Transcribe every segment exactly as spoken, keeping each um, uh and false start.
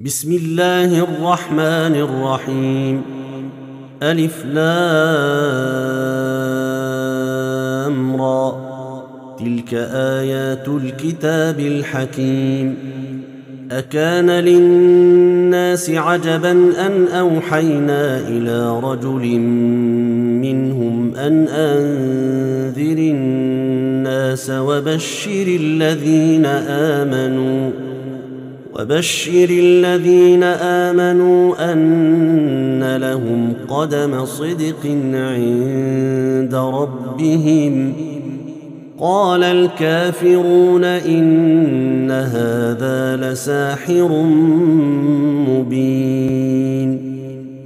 بسم الله الرحمن الرحيم. ألف لام را. تلك آيات الكتاب الحكيم. أكان للناس عجبا أن أوحينا إلى رجل منهم أن أنذر الناس وبشر الذين آمنوا وبشر الذين آمنوا أن لهم قدم صدق عند ربهم. قال الكافرون إن هذا لساحر مبين.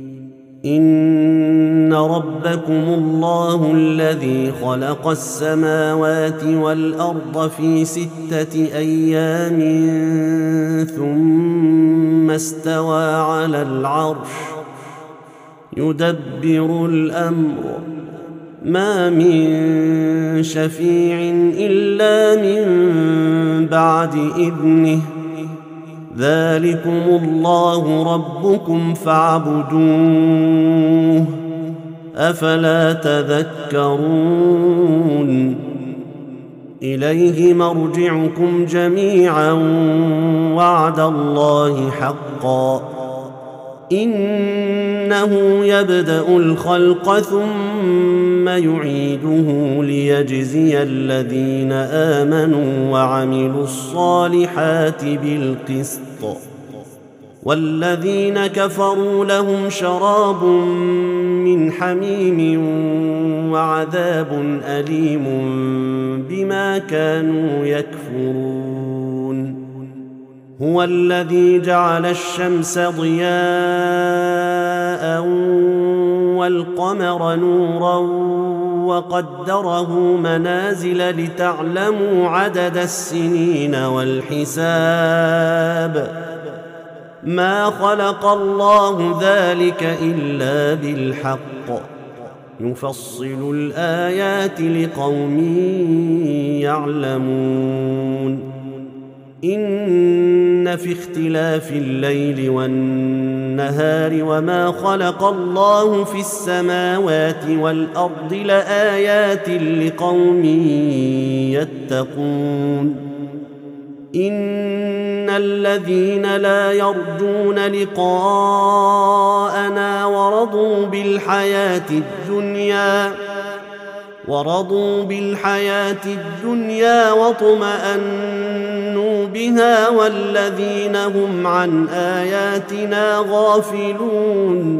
إن ربكم الله الذي خلق السماوات والأرض في ستة أيام ثم استوى على العرش يدبر الأمر ما من شفيع إلا من بعد إذنه. ذلكم الله ربكم فاعبدوه أفلا تذكرون. إليه مرجعكم جميعا وعد الله حقا إنه يبدأ الخلق ثم يعيده ليجزي الذين آمنوا وعملوا الصالحات بالقسط والذين كفروا لهم شراب من حميم وعذاب أليم بما كانوا يكفرون. هو الذي جعل الشمس ضياء والقمر نورا وقدره منازل لتعلموا عدد السنين والحساب. ما خلق الله ذلك إلا بالحق يفصل الآيات لقوم يعلمون. إن في اختلاف الليل والنهار وما خلق الله في السماوات والأرض لآيات لقوم يتقون. إن الذين لا يرجون لقاءنا ورضوا بالحياة الدنيا ورضوا بالحياة الدنيا واطمأنوا بها والذين هم عن آياتنا غافلون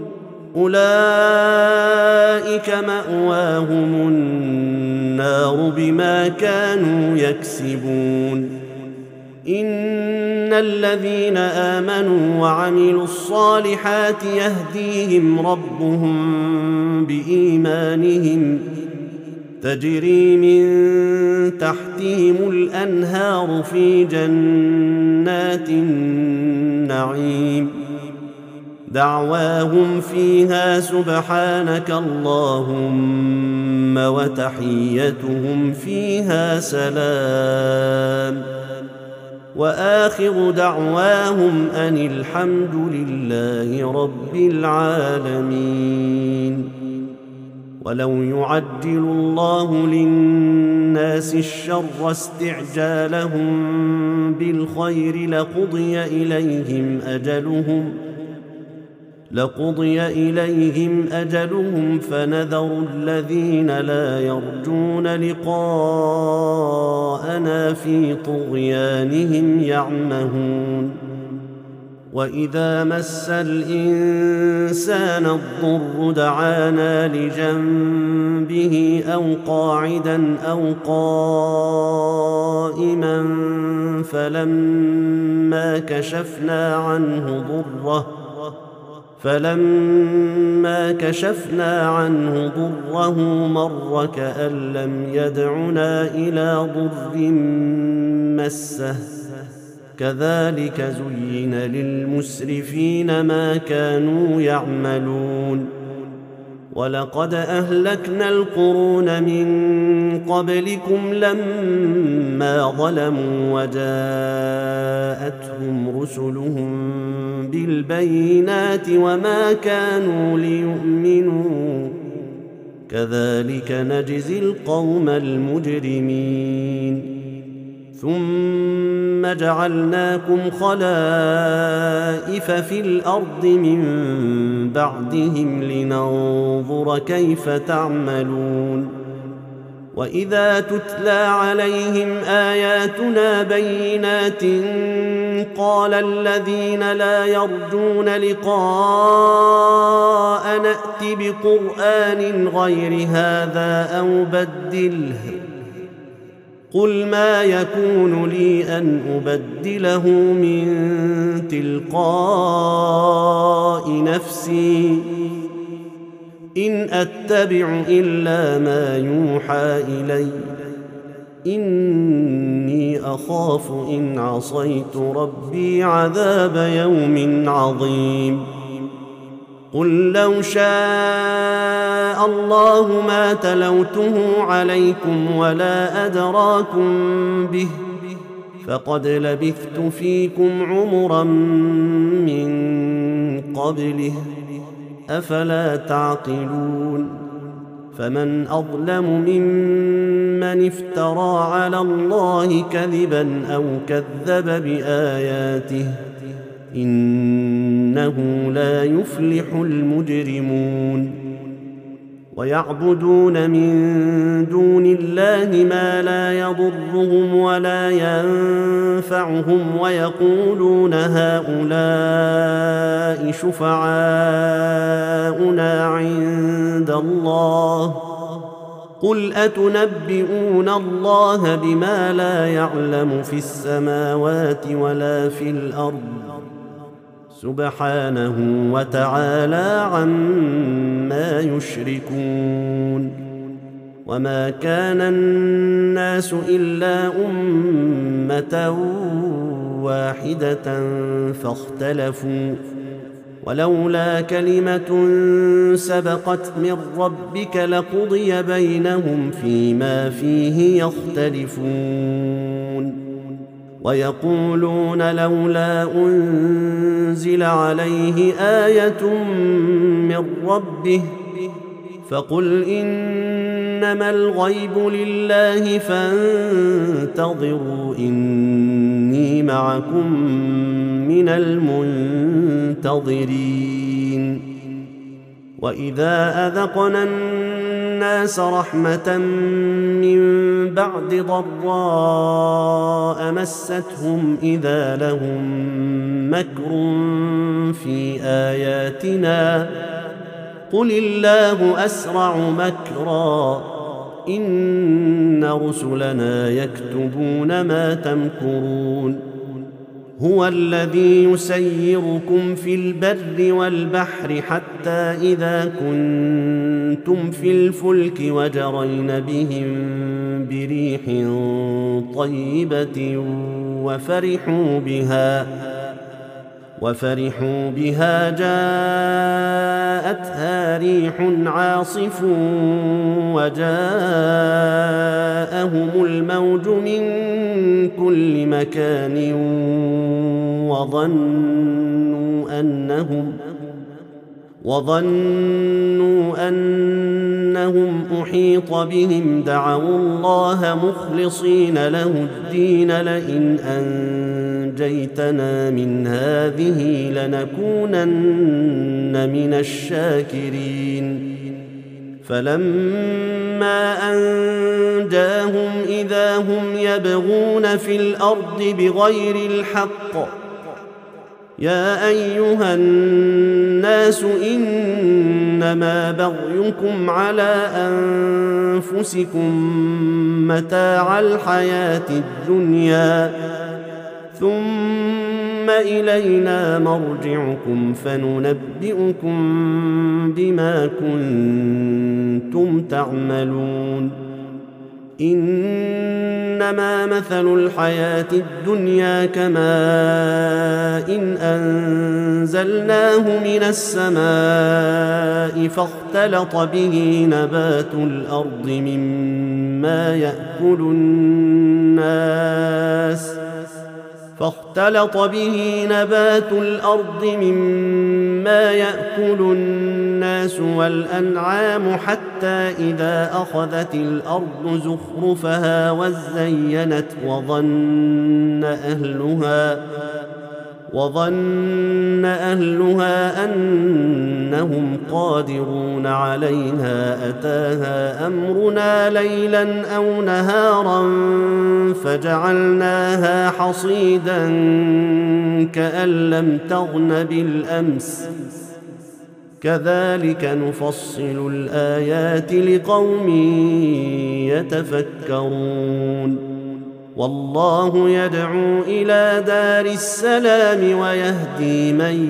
أولئك مأواهم النار بما كانوا يكسبون. إن الذين آمنوا وعملوا الصالحات يهديهم ربهم بإيمانهم تجري من تحتهم الأنهار في جنات النعيم. دعواهم فيها سبحانك اللهم وتحيتهم فيها سلام وآخر دعواهم أن الحمد لله رب العالمين. ولو يعجل الله للناس الشر استعجالهم بالخير لقضي إليهم أجلهم لقضي إليهم أجلهم فنذر الذين لا يرجون لقاءنا في طغيانهم يعمهون. وإذا مس الإنسان الضر دعانا لجنبه أو قاعدا أو قائما فلما كشفنا عنه ضره فلما كشفنا عنه ضره مر كأن لم يدعنا إلى ضر مسه. كذلك زين للمسرفين ما كانوا يعملون. ولقد أهلكنا القرون من قبلكم لما ظلموا وجاءتهم رسلهم بالبينات وما كانوا ليؤمنوا كذلك نجزي القوم المجرمين ثم جعلناكم خلائف في الأرض من بعدهم لننظر كيف تعملون وإذا تتلى عليهم آياتنا بينات قال الذين لا يرجون لقاء نأت بقرآن غير هذا أو بدله قل ما يكون لي أن أبدله من تلقاء نفسي إن أتبع إلا ما يوحى إلي إني أخاف إن عصيت ربي عذاب يوم عظيم قل لو شاء الله ما تلوته عليكم ولا أدراكم به فقد لبثت فيكم عمرا من قبله أفلا تعقلون فمن أظلم ممن افترى على الله كذبا أو كذب بآياته إنه لا يفلح المجرمون ويعبدون من دون الله ما لا يضرهم ولا ينفعهم ويقولون هؤلاء شفعاؤنا عند الله قل أتنبئون الله بما لا يعلم في السماوات ولا في الأرض سبحانه وتعالى عما يشركون وما كان الناس إلا أمة واحدة فاختلفوا ولولا كلمة سبقت من ربك لقضي بينهم فيما فيه يختلفون ويقولون لولا أنزل عليه آية من ربه فقل إنما الغيب لله فانتظروا إني معكم من المنتظرين وإذا أذقنا الناس رحمة من بعد ضراء مستهم إذا لهم مكر في آياتنا قل الله أسرع مكرا إن رسلنا يكتبون ما تمكرون هو الذي يسيركم في البر والبحر حتى إذا كنتم في الفلك وجرين بهم بريح طيبة وفرحوا بها وفرحوا بها جاءتها ريح عاصف وجاءهم الموج من كل مكان وظنوا أنهم وظنوا أنهم أحيط بهم دعوا الله مخلصين له الدين لئن أنجيتنا من هذه لنكونن من الشاكرين فلما أنجاهم إذا هم يبغون في الأرض بغير الحق يا أيها الناس إنما بغيكم على أنفسكم متاع الحياة الدنيا ثم إلينا مرجعكم فننبئكم بما كنتم تعملون إنما مثل الحياة الدنيا كماء إن أنزلناه من السماء فاختلط به نبات الأرض مما يأكل الناس فاختلط به نبات الأرض مما يأكل الناس والأنعام حتى إذا أخذت الأرض زخرفها وزينت وظن أهلها وظن أهلها أنهم قادرون عليها أتاها أمرنا ليلا أو نهارا فجعلناها حصيدا كأن لم تغن بالأمس كذلك نفصل الآيات لقوم يتفكرون والله يدعو إلى دار السلام ويهدي من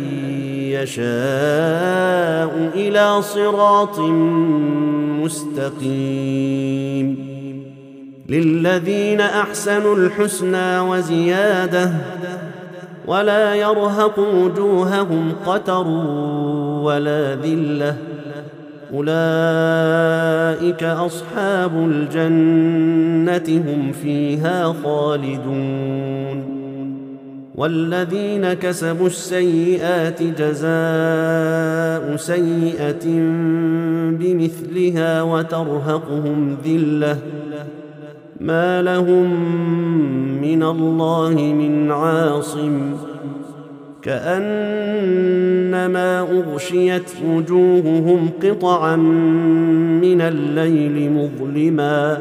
يشاء إلى صراط مستقيم للذين أحسنوا الحسنى وزيادة ولا يرهق وجوههم قتر ولا ذلة أولئك أصحاب الجنة هم فيها خالدون والذين كسبوا السيئات جزاء سيئة بمثلها وترهقهم ذلة ما لهم من الله من عاصم كأنما أغشيت وجوههم قطعا من الليل مظلما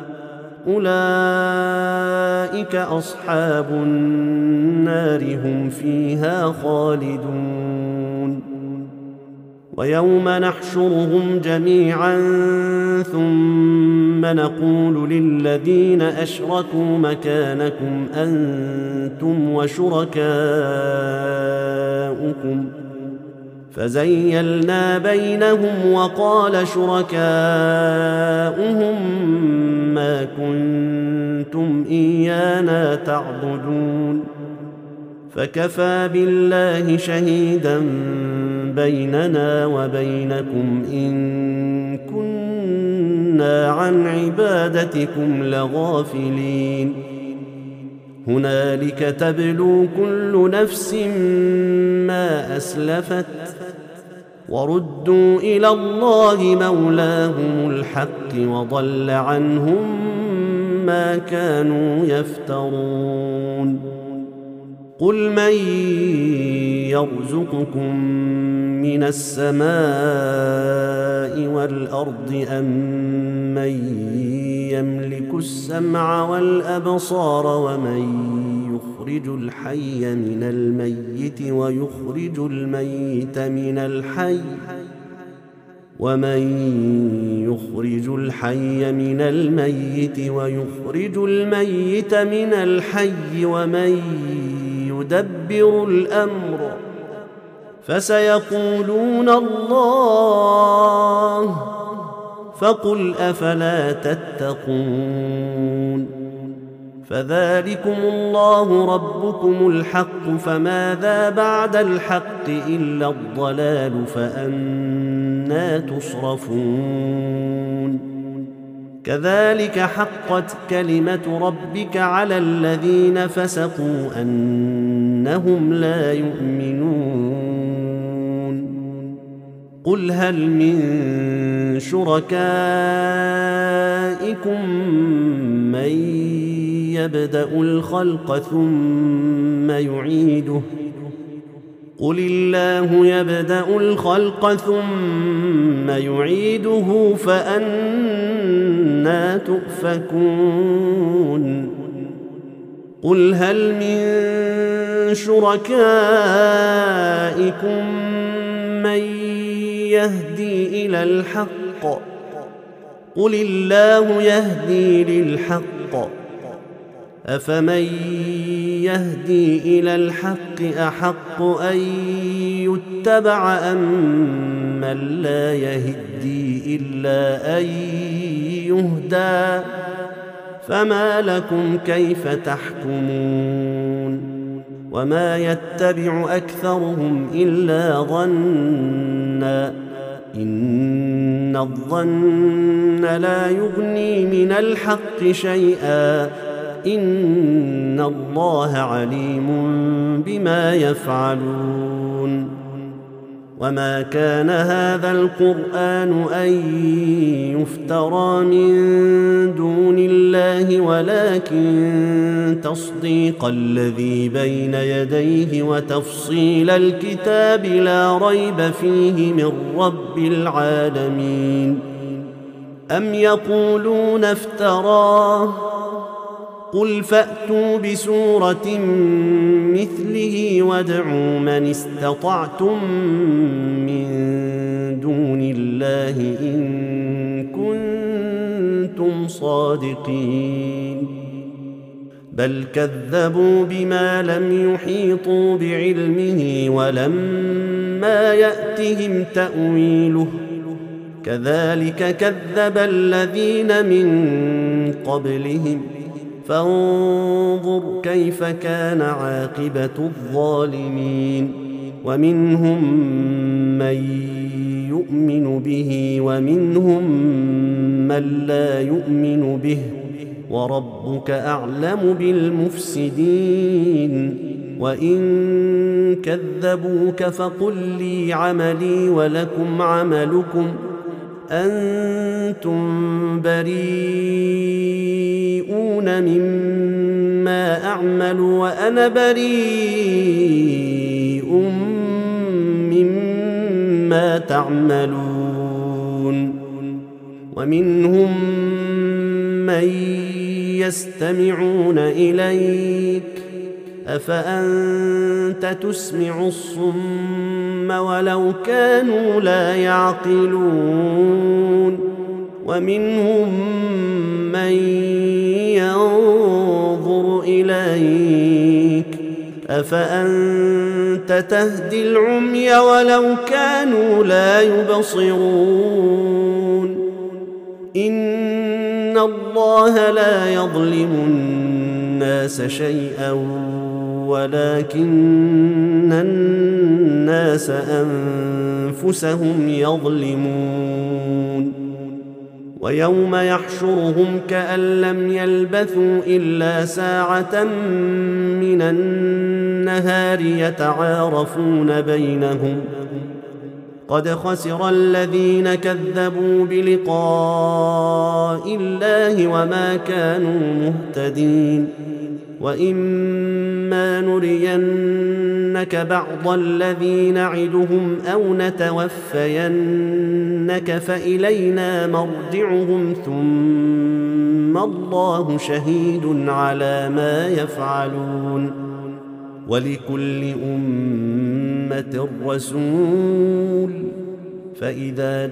أولئك أصحاب النار هم فيها خالدون ويوم نحشرهم جميعا ثم نقول للذين أشركوا مكانكم أنتم وشركاؤكم فزيلنا بينهم وقال شركاؤهم ما كنتم إيانا تعبدون فكفى بالله شهيدا بيننا وبينكم إن كنا عن عبادتكم لغافلين هنالك تبلو كل نفس ما أسلفت وردوا إلى الله مولاهم الحق وضل عنهم ما كانوا يفترون قل من يرزقكم من السماء والأرض أم من يملك السمع والأبصار ومن يخرج الحي من الميت ويخرج الميت من الحي ومن يخرج الحي من الميت ويخرج الميت من الحي ومن يدبر الأمر فسيقولون الله فقل أفلا تتقون فذلكم الله ربكم الحق فماذا بعد الحق إلا الضلال فأنى تصرفون كذلك حقت كلمة ربك على الذين فسقوا أنهم لا يؤمنون قل هل من شركائكم من يبدأ الخلق ثم يعيده قل الله يبدأ الخلق ثم يعيده فأنى تؤفكون قل هل من شركائكم من يهدي إلى الحق قل الله يهدي للحق أفمن يهدي إلى الحق أحق أن يتبع أم من لا يهدي إلا أن يهدى فما لكم كيف تحكمون وما يتبع أكثرهم إلا ظنا إن الظن لا يغني من الحق شيئا إن الله عليم بما يفعلون وما كان هذا القرآن أن يفترى من دون الله ولكن تصديق الذي بين يديه وتفصيل الكتاب لا ريب فيه من رب العالمين أم يقولون افتراه قل فأتوا بسورة مثله وادعوا من استطعتم من دون الله إن كنتم صادقين بل كذبوا بما لم يحيطوا بعلمه ولما يأتهم تأويله كذلك كذب الذين من قبلهم فانظر كيف كان عاقبة الظالمين ومنهم من يؤمن به ومنهم من لا يؤمن به وربك أعلم بالمفسدين وإن كذبوك فقل لي عملي ولكم عملكم أنتم بريئون مما أعمل وأنا بريء مما تعملون ومنهم من يستمعون إليك أفأنت تسمع الصم ولو كانوا لا يعقلون ومنهم من ينظر إليك أفأنت تهدي العمي ولو كانوا لا يبصرون إن الله لا يظلم الناس شيئا ولكن الناس أنفسهم يظلمون ويوم يحشرهم كأن لم يلبثوا إلا ساعة من النهار يتعارفون بينهم قد خسر الذين كذبوا بلقاء الله وما كانوا مهتدين وإما نرينك بعض الذي نعدهم أو نتوفينك فإلينا مرجعهم ثم الله شهيد على ما يفعلون ولكل أمة رسول فإذا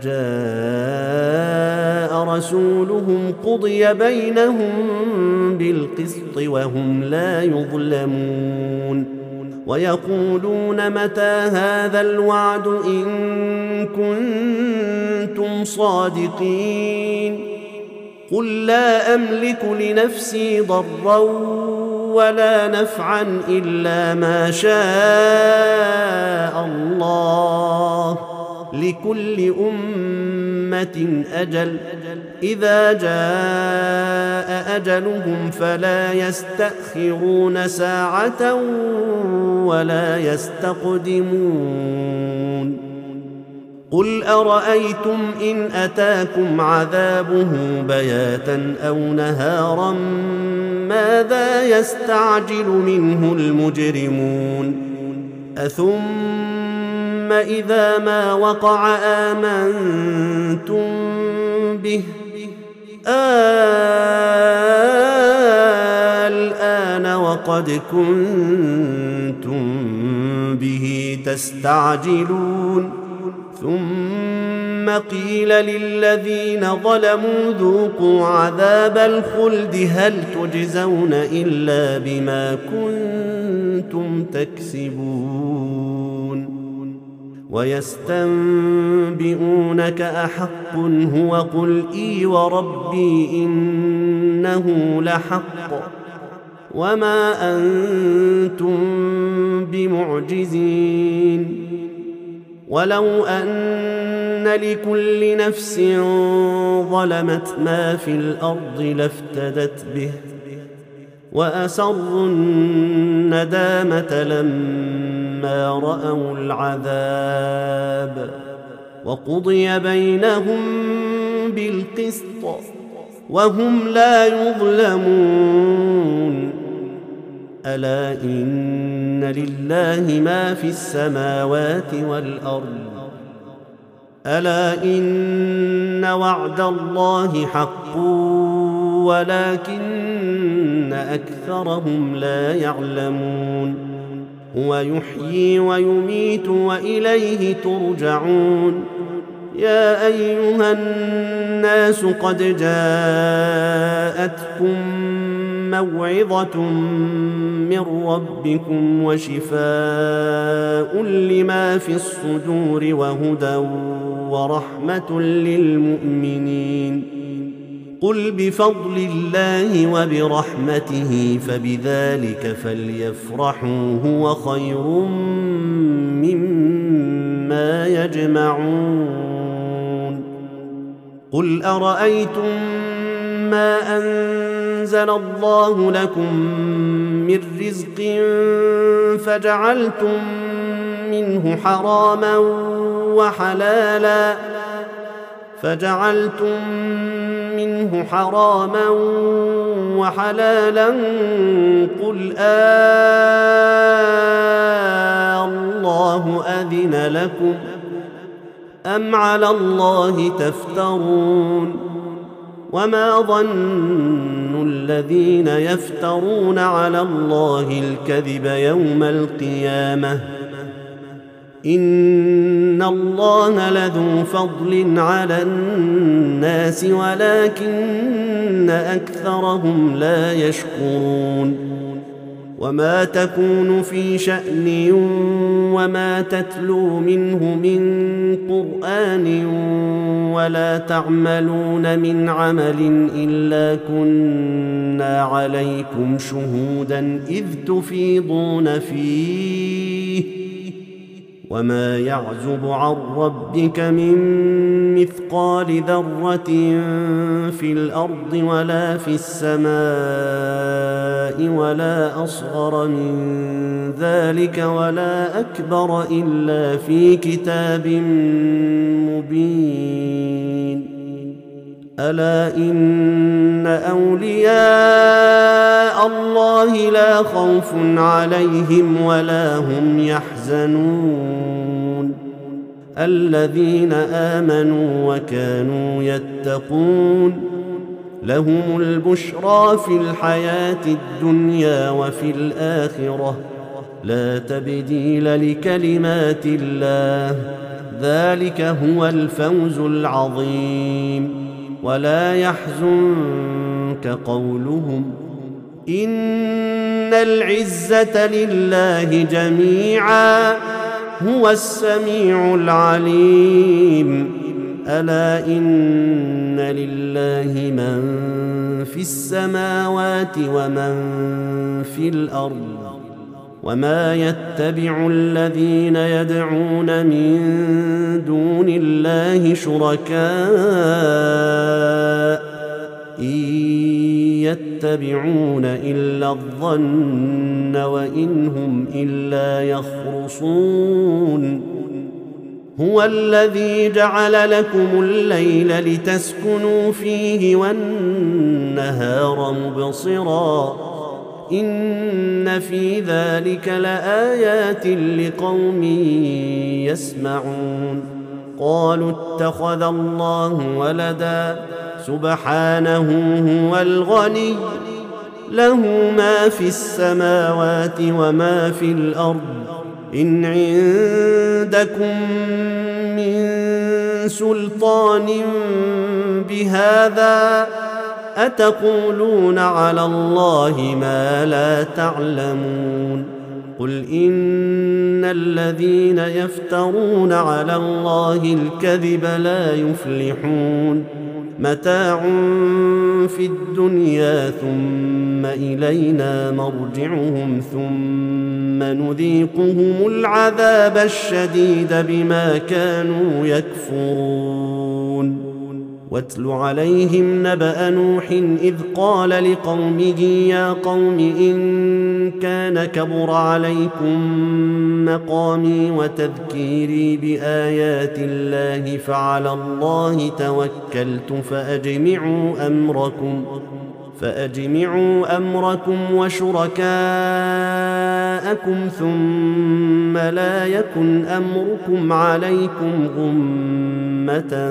جاء رسولهم قضي بينهم بالقسط وهم لا يظلمون ويقولون متى هذا الوعد إن كنتم صادقين قل لا أملك لنفسي ضرا ولا نفعا إلا ما شاء الله لكل أمة أجل إذا جاء أجلهم فلا يستأخرون ساعة ولا يستقدمون قل أرأيتم إن أتاكم عذابه بياتا أو نهارا ماذا يستعجل منه المجرمون أثم إذا ما وقع آمنتم به الآن وقد كنتم به تستعجلون ثم قيل للذين ظلموا ذوقوا عذاب الخلد هل تجزون إلا بما كنتم تكسبون ويستنبئونك أحق هو قل إي وربي إن إنه لحق وما أنتم بمعجزين ولو أن لكل نفس ظلمت ما في الأرض لافتدت به وأسروا الندامة لما رأوا العذاب وقضي بينهم بالقسط وهم لا يظلمون ألا إن لله ما في السماوات والأرض ألا إن وعد الله حق ولكن أكثرهم لا يعلمون هو يحيي ويميت وإليه ترجعون يا أيها الناس قد جاءتكم موعظة من ربكم وشفاء لما في الصدور وهدى ورحمة للمؤمنين قل بفضل الله وبرحمته فبذلك فليفرحوا هو خير مما يجمعون قل أرأيتم ما أنزل الله لكم من رزق فجعلتم منه حراما وحلالا فجعلتم منه حراما وحلالا قل آه الله أذن لكم أم على الله تفترون وما ظن الذين يفترون على الله الكذب يوم القيامة إن الله لذو فضل على الناس ولكن أكثرهم لا يشكرون وما تكون في شأن وما تتلو منه من قرآن ولا تعملون من عمل إلا كنا عليكم شهودا إذ تفيضون فيه وما يعزب عن ربك من مثقال ذرة في الأرض ولا في السماء ولا أصغر من ذلك ولا أكبر إلا في كتاب مبين ألا إن أولياء الله لا خوف عليهم ولا هم يحزنون الذين آمنوا وكانوا يتقون لهم البشرى في الحياة الدنيا وفي الآخرة لا تبديل لكلمات الله ذلك هو الفوز العظيم ولا يحزنك قولهم إن العزة لله جميعا هو السميع العليم ألا إن لله من في السماوات ومن في الأرض وما يتبع الذين يدعون من دون الله شركاء إن يتبعون إلا الظن وإن هم إلا يخرصون هو الذي جعل لكم الليل لتسكنوا فيه والنهار مبصرا إن في ذلك لآيات لقوم يسمعون قالوا اتخذ الله ولدا سبحانه هو الغني له ما في السماوات وما في الأرض إن عندكم من سلطان بهذا أتقولون على الله ما لا تعلمون قل إن الذين يفترون على الله الكذب لا يفلحون متاع في الدنيا ثم إلينا مرجعهم ثم نذيقهم العذاب الشديد بما كانوا يكفرون. واتل عليهم نبأ نوح إذ قال لقومه يا قوم إن كان كبر عليكم مقامي وتذكيري بآيات الله فعلى الله توكلت فأجمعوا أمركم فأجمعوا أمركم وشركاءكم ثم لا يكن أمركم عليكم غمة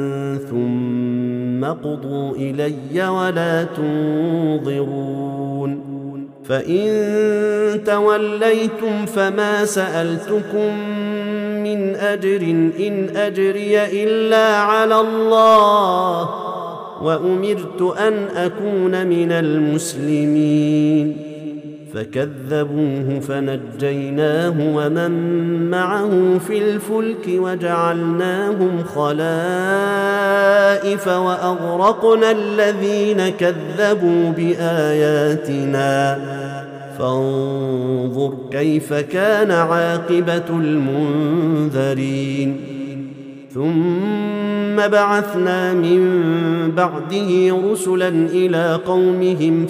ثم قضوا إلي ولا تنظرون. فإن توليتم فما سألتكم من أجر إن أجري إلا على الله وأمرت أن أكون من المسلمين. فكذبوه فنجيناه ومن معه في الفلك وجعلناهم خلائف وأغرقنا الذين كذبوا بآياتنا فانظر كيف كان عاقبة المنذرين. ثم بعثنا من بعده رسلا إلى قومهم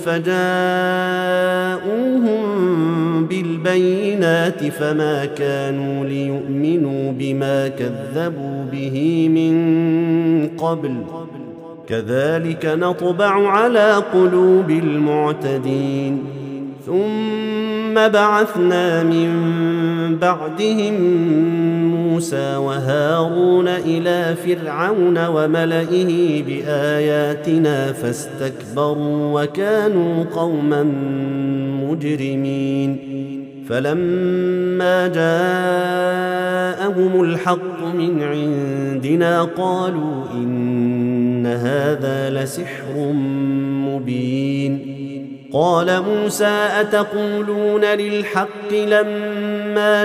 فجاءوهم بالبينات فما كانوا ليؤمنوا بما كذبوا به من قبل كذلك نطبع على قلوب المعتدين. ثم بعثنا من بعدهم موسى وهارون إلى فرعون وملئه بآياتنا فاستكبروا وكانوا قوما مجرمين. فلما جاءهم الحق من عندنا قالوا إن هذا لسحر مبين. قال موسى أتقولون للحق لما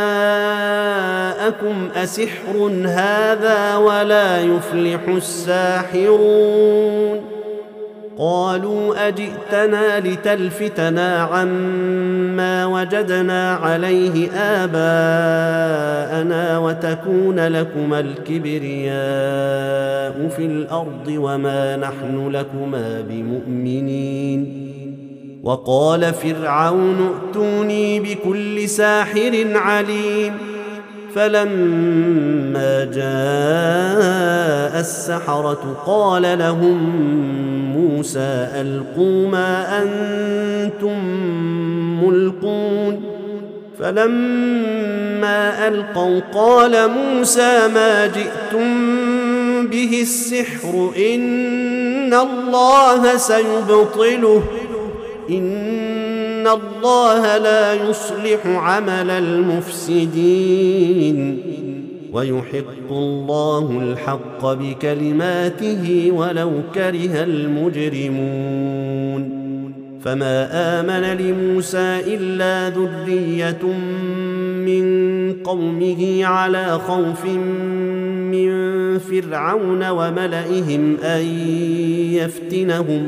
جاءكم أسحر هذا ولا يفلح الساحرون. قالوا أجئتنا لتلفتنا عما وجدنا عليه آباءنا وتكون لكما الكبرياء في الأرض وما نحن لكما بمؤمنين. وقال فرعون ائتوني بكل ساحر عليم. فلما جاء السحرة قال لهم موسى ألقوا ما أنتم ملقون. فلما ألقوا قال موسى ما جئتم به السحر إن الله سيبطله إن الله لا يصلح عمل المفسدين ويحق الله الحق بكلماته ولو كره المجرمون. فما آمن لموسى إلا ذرية من قومه على خوف من فرعون وملئهم أن يفتنهم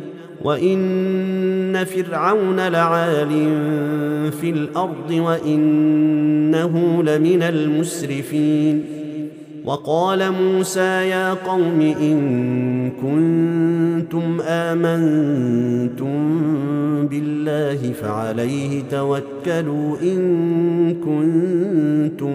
وإن فرعون لعال في الأرض وإنه لمن المسرفين. وقال موسى يا قوم إن كنتم آمنتم بالله فعليه توكلوا إن كنتم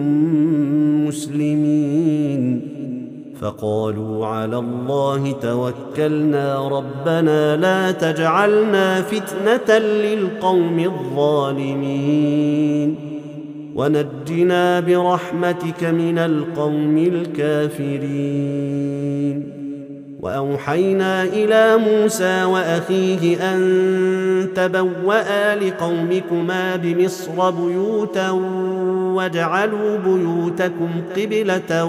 مسلمين. فقالوا على الله توكلنا ربنا لا تجعلنا فتنة للقوم الظالمين ونجنا برحمتك من القوم الكافرين. وأوحينا إلى موسى وأخيه أن تبوأ لقومكما بمصر بيوتا واجعلوا بيوتكم قبلة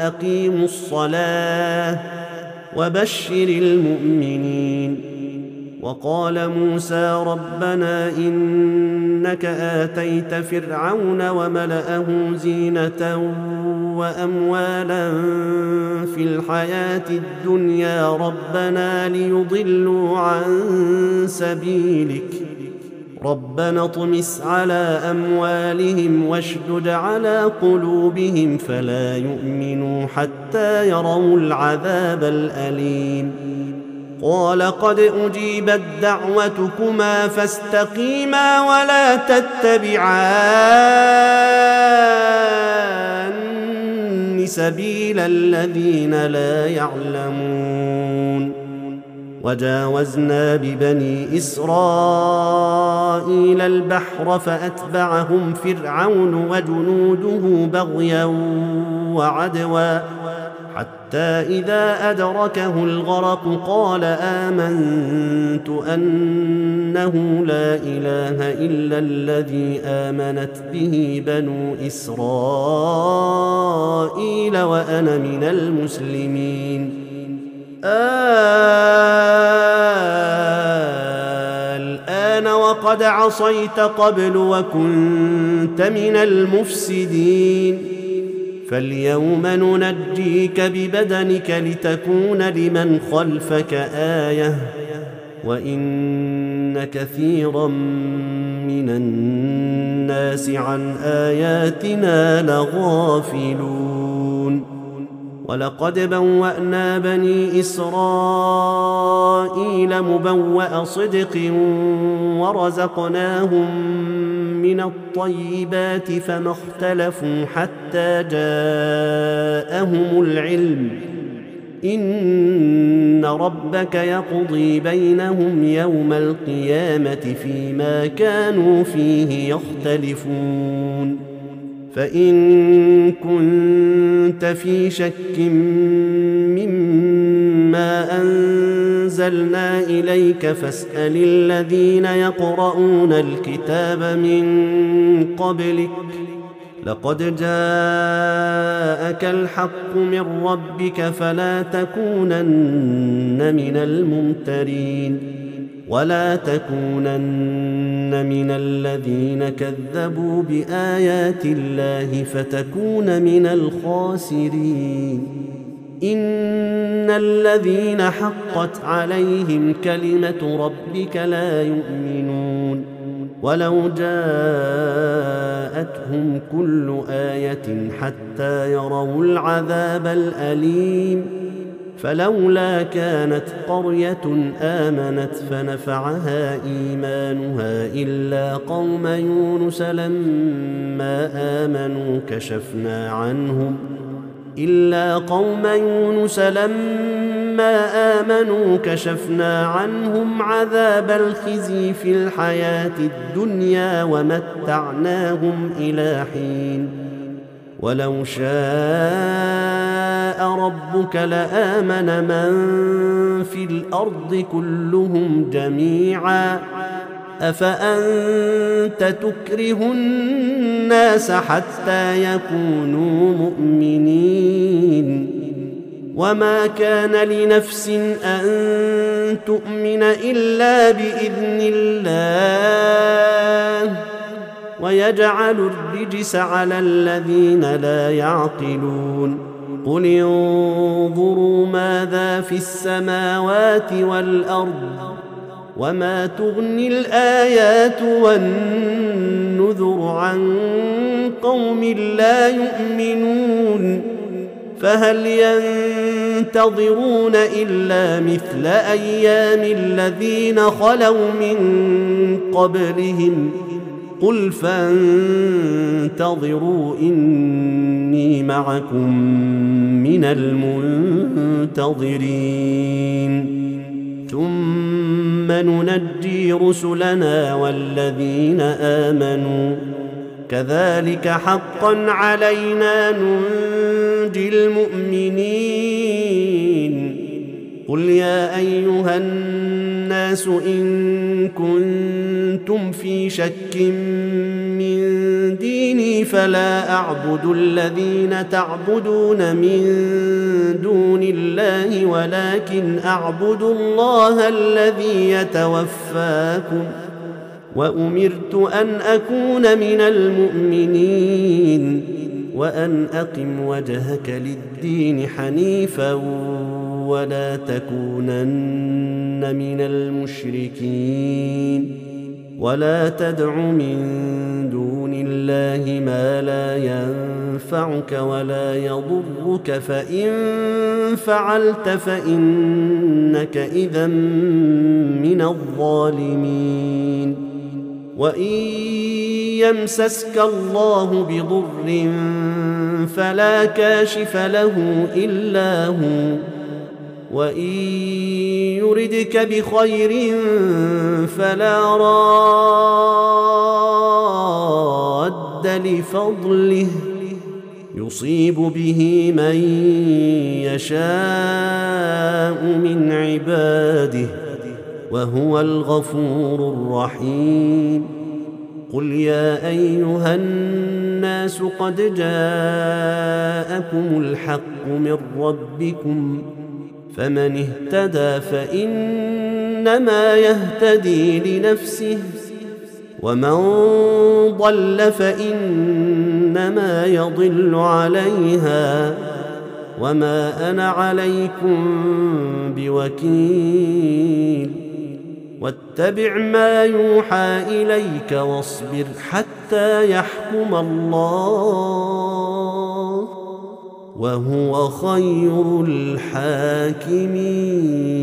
وأقيموا الصلاة وبشر المؤمنين. وقال موسى ربنا إنك آتيت فرعون وملأه زينة وأموالا في الحياة الدنيا ربنا ليضلوا عن سبيلك ربنا اطمس على أموالهم واشدد على قلوبهم فلا يؤمنوا حتى يروا العذاب الأليم قال قد أجيبت دعوتكما فاستقيما ولا تتبعان سبيل الذين لا يعلمون وجاوزنا ببني إسرائيل البحر فأتبعهم فرعون وجنوده بغيا وعدوا حتى إذا أدركه الغرق قال آمنت أنه لا إله إلا الذي آمنت به بنو إسرائيل وأنا من المسلمين الآن وقد عصيت قبل وكنت من المفسدين فاليوم ننجيك ببدنك لتكون لمن خلفك آية وإن كثيرا من الناس عن آياتنا لغافلون ولقد بوأنا بني إسرائيل مبوأ صدق ورزقناهم من الطيبات فما اختلفوا حتى جاءهم العلم إن ربك يقضي بينهم يوم القيامة فيما كانوا فيه يختلفون فإن كنت في شك مما أنزلنا إليك فاسأل الذين يقرؤون الكتاب من قبلك لقد جاءك الحق من ربك فلا تكونن من الممترين ولا تكونن من الذين كذبوا بآيات الله فتكون من الخاسرين إن الذين حقت عليهم كلمة ربك لا يؤمنون ولو جاءتهم كل آية حتى يروا العذاب الأليم فلولا كانت قرية آمنت فنفعها إيمانها إلا قوم يونس لما آمنوا كشفنا عنهم إلا قوم يونس لما آمنوا كشفنا عنهم عذاب الخزي في الحياة الدنيا ومتعناهم إلى حين ولو شاء ربك لآمن من في الأرض كلهم جميعا أفأنت تكره الناس حتى يكونوا مؤمنين وما كان لنفس أن تؤمن إلا بإذن الله ويجعل الرجس على الذين لا يعقلون قل انظروا ماذا في السماوات والأرض وما تغني الآيات والنذر عن قوم لا يؤمنون فهل ينتظرون إلا مثل أيام الذين خلوا من قبلهم قل فانتظروا إني معكم من المنتظرين ثم ننجي رسلنا والذين آمنوا كذلك حقا علينا ننجي المؤمنين قل يا أيها الناس إن كنتم في شك من ديني فلا أعبد الذين تعبدون من دون الله ولكن أعبد الله الذي يتوفاكم وأمرت أن أكون من المؤمنين وأن أقم وجهك للدين حنيفا ولا تكونن من المشركين ولا تدع من دون الله ما لا ينفعك ولا يضرك فإن فعلت فإنك إذا من الظالمين وإن يمسسك الله بضر فلا كاشف له إلا هو وإن يردك بخير فلا راد لفضله يصيب به من يشاء من عباده وهو الغفور الرحيم قل يا أيها الناس قد جاءكم الحق من ربكم فمن اهتدى فإنما يهتدي لنفسه ومن ضل فإنما يضل عليها وما أنا عليكم بوكيل واتبع ما يوحى إليك واصبر حتى يحكم الله وهو خير الحاكمين.